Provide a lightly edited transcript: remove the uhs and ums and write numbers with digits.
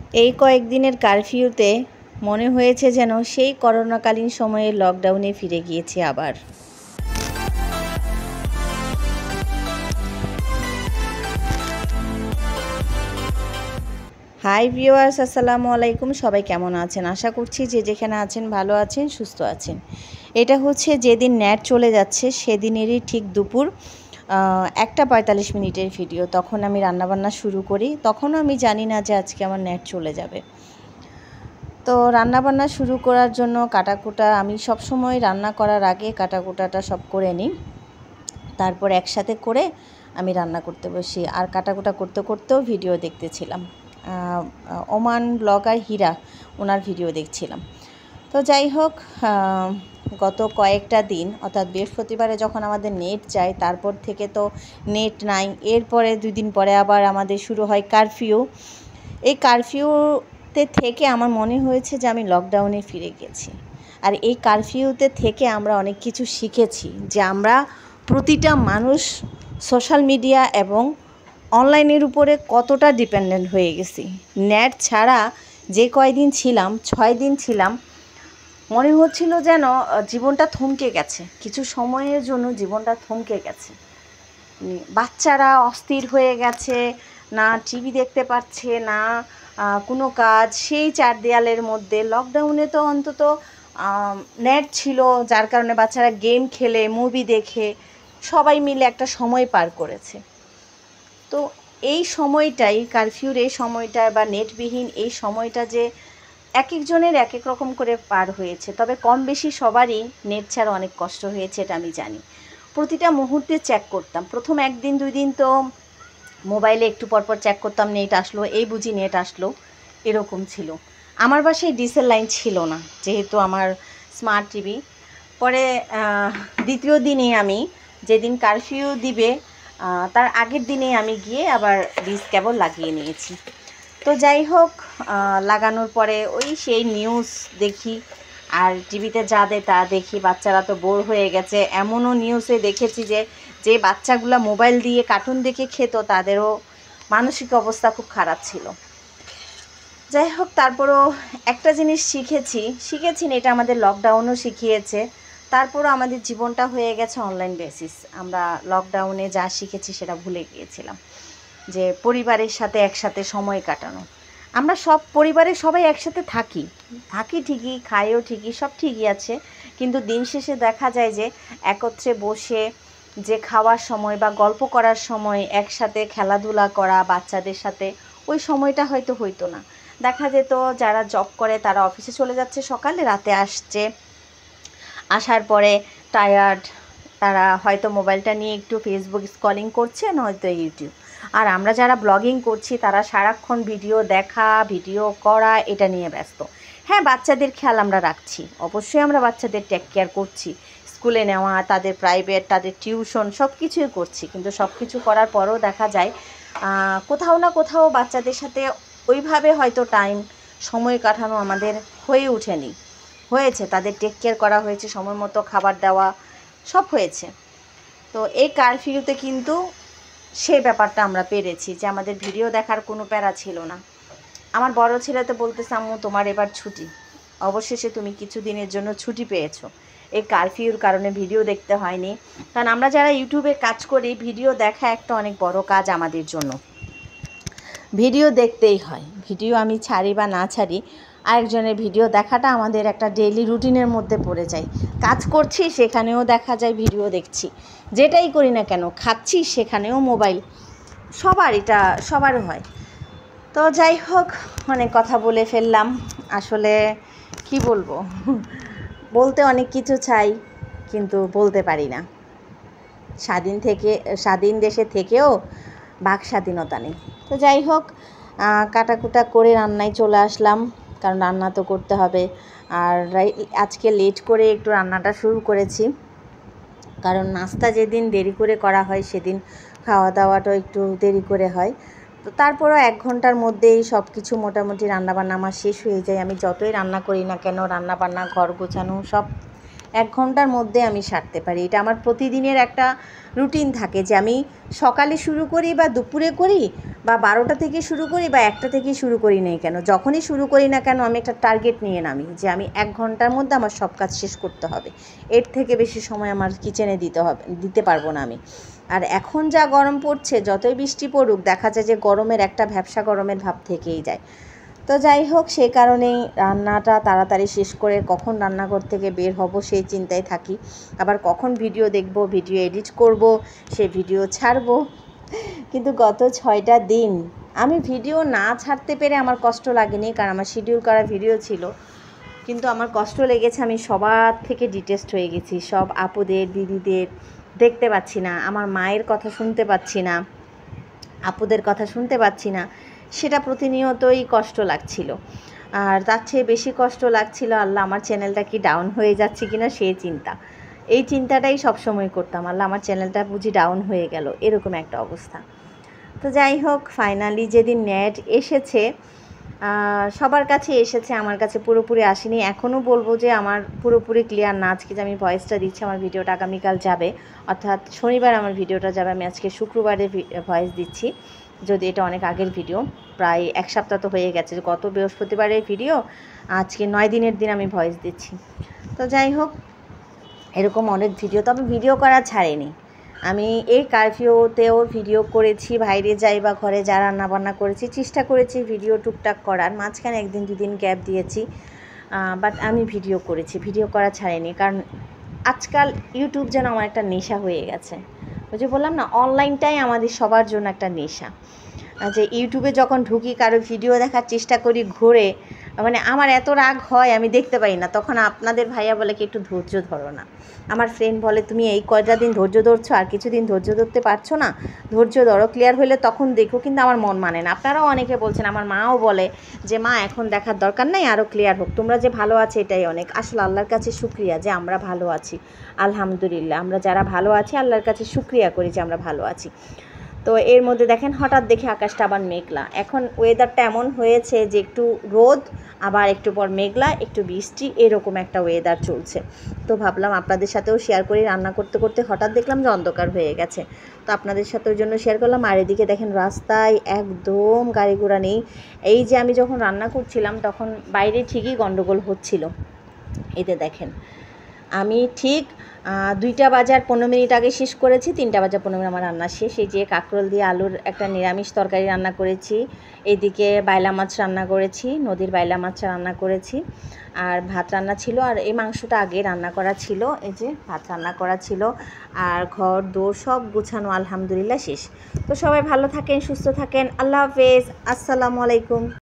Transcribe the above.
এই কয়েকদিনের কারফিউতে মনে হয়েছে যেন সেই করোনাকালীন সময়ে লকডাউনে ফিরে গিয়েছি আবার। হাই ভিউয়ার্স, আসসালামু আলাইকুম। সবাই কেমন আছেন? আশা করছি যে যেখানে আছেন ভালো আছেন, সুস্থ আছেন। এটা হচ্ছে যেদিন নেট চলে যাচ্ছে সেদিনেরই ঠিক দুপুর 1:45 মিনিটের ভিডিও। তখন আমি রান্নাবান্না শুরু করি। তখনও আমি জানি না যে আজকে আমার নেট চলে যাবে। তো রান্নাবান্না শুরু করার জন্য কাটাকুটা আমি সবসময় রান্না করার আগে কাটাকুটাটা সব করে নিই, তারপর একসাথে করে আমি রান্না করতে বসি। আর কাটাকুটা করতে করতেও ভিডিও দেখতেছিলাম, ওমান ব্লগার হীরা, ওনার ভিডিও দেখছিলাম। তো যাই হোক, গত কয়েকটা দিন অর্থাৎ বৃহস্পতিবারে যখন আমাদের নেট যায় তারপর থেকে তো নেট নাই। এরপরে 2 দিন পরে আবার আমাদের শুরু হয় কারফিউ। এই কারফিউতে থেকে আমার মনে হয়েছে যে আমি লকডাউনে ফিরে গেছি। আর এই কারফিউতে থেকে আমরা অনেক কিছু শিখেছি, যে আমরা প্রতিটা মানুষ সোশ্যাল মিডিয়া এবং অনলাইনের উপরে কতটা ডিপেন্ডেন্ট হয়ে গেছি। নেট ছাড়া যে কয়দিন ছিলাম, 6 দিন ছিলাম, মনে হচ্ছিল যেন জীবনটা থমকে গেছে। কিছু সময়ের জন্য জীবনটা থমকে গেছে। বাচ্চারা অস্থির হয়ে গেছে, না টিভি দেখতে পাচ্ছে, না কোনো কাজ, সেই 4 দেয়ালের মধ্যে। লকডাউনে তো অন্তত নেট ছিল, যার কারণে বাচ্চারা গেম খেলে, মুভি দেখে সবাই মিলে একটা সময় পার করেছে। তো এই সময়টাই, কারফিউর এই সময়টা বা নেটবিহীন এই সময়টা যে এক একজনের এক এক রকম করে পার হয়েছে, তবে কম বেশি সবারই নেট ছাড়া অনেক কষ্ট হয়েছে, এটা আমি জানি। প্রতিটা মুহূর্তে চেক করতাম। প্রথম 1 দিন 2 দিন তো মোবাইলে একটু পরপর চেক করতাম, নেট আসলো, এই বুঝি নেট আসলো, এরকম ছিল। আমার বাসায় ডিসেল লাইন ছিল না, যেহেতু আমার স্মার্ট টিভি। পরে দ্বিতীয় দিনে আমি, যেদিন কারফিউ দিবে তার আগের দিনে আমি গিয়ে আবার ডিস কেবল লাগিয়ে নিয়েছি। তো যাই হোক, লাগানোর পরে ওই সেই নিউজ দেখি, আর টিভিতে যা দেয় তা দেখি। বাচ্চারা তো বোর হয়ে গেছে। এমনও নিউজে দেখেছি যে যে বাচ্চাগুলো মোবাইল দিয়ে কার্টুন দেখে খেত, তাদেরও মানসিক অবস্থা খুব খারাপ ছিল। যাই হোক, তারপরও একটা জিনিস শিখেছি না, এটা আমাদের লকডাউনও শিখিয়েছে। তারপরও আমাদের জীবনটা হয়ে গেছে অনলাইন বেসিস। আমরা লকডাউনে যা শিখেছি সেটা ভুলে গিয়েছিলাম, যে পরিবারের সাথে একসাথে সময় কাটানো। আমরা সব পরিবারের সবাই একসাথে থাকি ঠিকই, খাইও ঠিকই, সব ঠিকই আছে, কিন্তু দিন শেষে দেখা যায় যে একত্রে বসে যে খাওয়ার সময় বা গল্প করার সময়, একসাথে খেলাধুলা করা বাচ্চাদের সাথে, ওই সময়টা হয়তো হইতো না। দেখা যেত যারা জব করে তারা অফিসে চলে যাচ্ছে সকালে, রাতে আসছে, আসার পরে টায়ার্ড, তারা হয়তো মোবাইলটা নিয়ে একটু ফেসবুক স্ক্রলিং করছে, নয়তো ইউটিউব। আর আমরা যারা ব্লগিং করছি তারা সারাক্ষণ ভিডিও দেখা, ভিডিও করা, এটা নিয়ে ব্যস্ত। হ্যাঁ, বাচ্চাদের খেয়াল আমরা রাখছি, অবশ্যই আমরা বাচ্চাদের টেক কেয়ার করছি, স্কুলে নেওয়া, তাদের প্রাইভেট, তাদের টিউশন, সব কিছুই করছি। কিন্তু সব কিছু করার পরেও দেখা যায় কোথাও না কোথাও বাচ্চাদের সাথে ওইভাবে হয়তো সময় কাটানো আমাদের হয়ে ওঠেনি। হয়েছে, তাদের টেক কেয়ার করা হয়েছে, সময় মতো খাবার দেওয়া, সব হয়েছে। তো এই কারফিউতে কিন্তু সেই ব্যাপারটা আমরা পেরেছি, যে আমাদের ভিডিও দেখার কোনো প্যারা ছিল না। আমার বড় ছেলে তো বলতেছে, আম্মু তোমার এবার ছুটি, অবশেষে তুমি কিছু দিনের জন্য ছুটি পেয়েছো। এই কারফিউর কারণে ভিডিও দেখতে হয়নি। কারণ আমরা যারা ইউটিউবে কাজ করি, ভিডিও দেখা একটা অনেক বড় কাজ আমাদের জন্য। ভিডিও দেখতেই হয়, ভিডিও আমি ছাড়ি বা না ছাড়ি, আরেকজনের ভিডিও দেখাটা আমাদের একটা ডেইলি রুটিনের মধ্যে পড়ে যায়। কাজ করছি সেখানেও দেখা যায় ভিডিও দেখছি, যেটাই করি না কেন, খাচ্ছি সেখানেও মোবাইল, সবার হয়। তো যাই হোক, অনেক কথা বলে ফেললাম। আসলে কি বলবো, বলতে অনেক কিছু চাই, কিন্তু বলতে পারি না। স্বাধীন দেশে থেকেও বাক স্বাধীনতা নেই। তো যাই হোক, কাটাকুটা করে রান্নায় চলে আসলাম, কারণ রান্না তো করতে হবে। আর আজকে লেট করে একটু রান্নাটা শুরু করেছি, কারণ নাস্তা যেদিন দেরি করে করা হয় সেদিন খাওয়া দাওয়াটাও একটু দেরি করে হয়। তো তারপরও 1 ঘন্টার মধ্যেই সব কিছু মোটামুটি রান্নাবান্না আমার শেষ হয়ে যায়। আমি যতই রান্না করি না কেন, রান্নাবান্না, ঘর গোছানো সব 1 ঘন্টার মধ্যে আমি সারতে পারি। এটা আমার প্রতিদিনের একটা রুটিন থাকে যে আমি সকালে শুরু করি বা দুপুরে করি বা 12টা থেকে শুরু করি বা 1টা থেকে শুরু করি নাই কেন, যখনই শুরু করি না কেন আমি একটা টার্গেট নিয়ে নামি যে আমি 1 ঘন্টার মধ্যে আমার সব কাজ শেষ করতে হবে, এর থেকে বেশি সময় আমার কিচেনে দিতে পারবো না আমি। আর এখন যা গরম পড়ছে, যতই বৃষ্টি পড়ুক দেখা যায় যে গরমের একটা ভ্যাপসা গরমের ভাব থেকেই যায়। তো যাই হোক, সেই কারণেই রান্নাটা তাড়াতাড়ি শেষ করে কখন রান্নাঘর থেকে বের হব সেই চিন্তায় থাকি, আবার কখন ভিডিও দেখব, ভিডিও এডিট করব, সে ভিডিও ছাড়ব। কিন্তু গত 6টা দিন আমি ভিডিও না ছাড়তে পেরে আমার কষ্ট লাগেনি, কারণ আমার শিডিউল করা ভিডিও ছিল, কিন্তু আমার কষ্ট লেগেছে আমি সবার থেকে ডিটেস্ট হয়ে গেছি। সব আপুদের দিদিদের দেখতে পাচ্ছি না, আমার মায়ের কথা শুনতে পাচ্ছি না, আপুদের কথা শুনতে পাচ্ছি না, সেটা প্রতিনিয়তই কষ্ট লাগছিল। আর তার চেয়ে বেশি কষ্ট লাগছিল আল্লাহ আমার চ্যানেলটা কি ডাউন হয়ে যাচ্ছে কি না সেই চিন্তা। এই চিন্তাটাই সবসময় করতাম, আল্লাহ আমার চ্যানেলটা বুঝি ডাউন হয়ে গেল, এরকম একটা অবস্থা। তো যাই হোক, ফাইনালি যেদিন নেট এসেছে, সবার কাছে এসেছে, আমার কাছে পুরোপুরি আসেনি। এখনও বলবো যে আমার পুরোপুরি ক্লিয়ার না। আজকে যে আমি ভয়েসটা দিচ্ছি, আমার ভিডিওটা আগামীকাল যাবে, অর্থাৎ শনিবার আমার ভিডিওটা যাবে। আমি আজকে শুক্রবারে ভয়েস দিচ্ছি, যদি এটা অনেক আগের ভিডিও, প্রায় 1 সপ্তাহ তো হয়ে গেছে, গত বৃহস্পতিবারের ভিডিও, আজকে 9 দিনের দিন আমি ভয়েস দিচ্ছি। তো যাই হোক, এরকম অনেক ভিডিও, তবে ভিডিও করা ছাড়েনি। আমি এই কারফিউতেও ভিডিও করেছি, বাইরে যাই বা ঘরে যা রান্নাবান্না করেছি, চেষ্টা করেছি ভিডিও টুকটাক করার, মাঝখানে 1 দিন 2 দিন গ্যাপ দিয়েছি, বাট আমি ভিডিও করেছি, ভিডিও করা ছাড়েনি। কারণ আজকাল ইউটিউব যেন আমার একটা নেশা হয়ে গেছে। ওই যে বললাম না, অনলাইনটাই আমাদের সবার জন্য একটা নেশা। যে ইউটিউবে যখন ঢুকি, কারো ভিডিও দেখার চেষ্টা করি ঘুরে, মানে আমার এত রাগ হয় আমি দেখতে পাই না, তখন আপনাদের ভাইয়া বলে কি একটু ধৈর্য ধরো না। আমার ফ্রেন্ড বলে তুমি এই কয়টা দিন ধৈর্য ধরছো, আর কিছুদিন ধৈর্য ধরতে পারছো না, ধৈর্য ধরো, ক্লিয়ার হলে তখন দেখো। কিন্তু আমার মন মানে না। আপনারাও অনেকে বলছেন, আমার মাও বলে যে মা এখন দেখার দরকার নাই, আরও ক্লিয়ার হোক, তোমরা যে ভালো আছে এটাই অনেক। আসলে আল্লাহর কাছে শুকরিয়া যে আমরা ভালো আছি, আলহামদুলিল্লাহ। আমরা যারা ভালো আছি আল্লাহর কাছে শুকরিয়া করি যে আমরা ভালো আছি। তো এর মধ্যে দেখেন হঠাৎ দেখে আকাশটা আবার মেঘলা, এখন ওয়েদারটা এমন হয়েছে যে একটু রোদ, আবার একটু পর মেঘলা, একটু বৃষ্টি, এরকম একটা ওয়েদার চলছে। তো ভাবলাম আপনাদের সাথেও শেয়ার করি। রান্না করতে করতে হঠাৎ দেখলাম যে অন্ধকার হয়ে গেছে, তো আপনাদের সাথে ওই জন্য শেয়ার করলাম। আর এদিকে দেখেন রাস্তায় একদম গাড়ি ঘোড়া নেই। এই যে আমি যখন রান্না করছিলাম তখন বাইরে ঠিকই গন্ডগোল হচ্ছিল। এতে দেখেন আমি ঠিক 2টা বাজার 15 মিনিট আগে শেষ করেছি, 3টা বাজার 15 মিনিট আমার রান্না শেষ। এই যে কাঁকরোল দিয়ে আলুর একটা নিরামিষ তরকারি রান্না করেছি, এদিকে বাইলা মাছ রান্না করেছি, নদীর বাইলা মাছ রান্না করেছি, আর ভাত রান্না ছিল, আর এই মাংসটা আগে রান্না করা ছিল, এই যে ভাত রান্না করা ছিল, আর ঘর দোর সব গুছানো আলহামদুলিল্লাহ শেষ। তো সবাই ভালো থাকেন, সুস্থ থাকেন, আল্লাহ হাফেজ, আসসালামু আলাইকুম।